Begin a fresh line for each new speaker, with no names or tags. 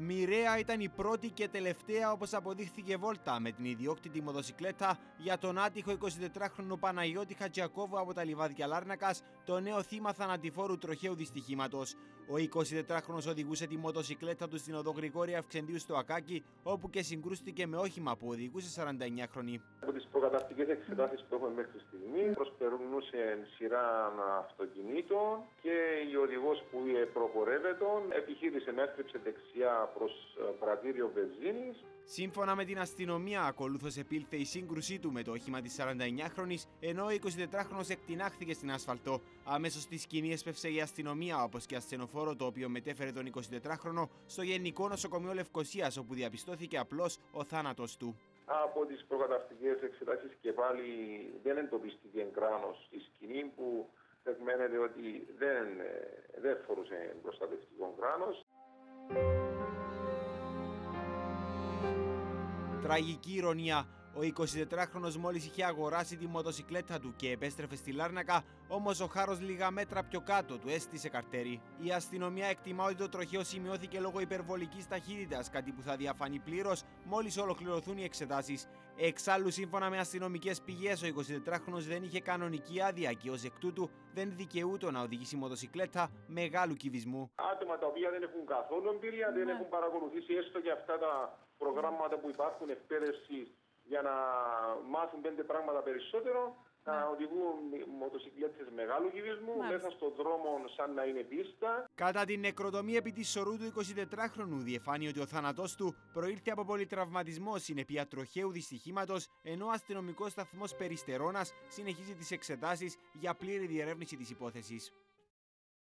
Μοιραία ήταν η πρώτη και τελευταία, όπως αποδείχθηκε, βόλτα με την ιδιόκτητη μοτοσικλέτα για τον άτυχο 24χρονο Παναγιώτη Χατζιακόβου από τα λιβάδια Λάρνακας, το νέο θύμα θανατηφόρου τροχαίου δυστυχήματος. Ο 24χρονος οδηγούσε τη μοτοσικλέτα του στην οδό Γρηγόρη Αυξεντίου στο Ακάκι, όπου και συγκρούστηκε με όχημα που οδηγούσε 49χρονη.
Από τις προκαταρκτικές εξετάσεις που έχουμε μέχρι στιγμή, προσπερνούσε σειρά αυτοκινήτων και η οδηγός που προπορεύεται επιχείρησε να έστρεψε δεξιά προς πρατήριο βενζίνης.
Σύμφωνα με την αστυνομία, ακολούθως επήλθε η σύγκρουσή του με το όχημα της 49χρονης, ενώ ο 24χρονος εκτινάχθηκε στην άσφαλτο. Αμέσως στη σκηνή έσπευσε η αστυνομία, όπως και ασθενοφόρο, το οποίο μετέφερε τον 24χρονο στο Γενικό Νοσοκομείο Λευκωσίας, όπου διαπιστώθηκε απλώς ο θάνατος του.
Από τις προκαταρκτικές εξετάσεις και πάλι δεν εντοπίστηκε κράνος στη σκηνή, που δεδομένεται ότι δεν φορούσε προστατευτικό κράνος.
Τραγική ηρωνία. Ο 24χρονος μόλις είχε αγοράσει τη μοτοσικλέτα του και επέστρεφε στη Λάρνακα, όμως ο χάρος λίγα μέτρα πιο κάτω του έστησε καρτέρι. Η αστυνομία εκτιμά ότι το τροχαίο σημειώθηκε λόγω υπερβολικής ταχύτητας, κάτι που θα διαφανεί πλήρως μόλις ολοκληρωθούν οι εξετάσεις. Εξάλλου, σύμφωνα με αστυνομικές πηγές, ο 24χρονος δεν είχε κανονική άδεια και ως εκ τούτου δεν δικαιούτο να οδηγήσει μοτοσικλέτα μεγάλου κυβισμού.
Άτομα τα οποία δεν έχουν καθόλου εμπειρία, δεν έχουν παρακολουθήσει έστω και αυτά τα προγράμματα που υπάρχουν εκπαίδευση για να μάθουν 5 πράγματα περισσότερο, να οδηγούν μοτοσικλέτες μεγάλου κυβισμού μέσα στον δρόμο σαν να είναι πίστα.
Κατά την νεκροτομή επί της σωρού του 24χρονου, διεφάνει ότι ο θάνατός του προήλθε από πολυτραυματισμό συνεπία τροχαίου δυστυχήματος, ενώ ο αστυνομικός σταθμός Περιστερώνας συνεχίζει τις εξετάσεις για πλήρη διερεύνηση της υπόθεσης.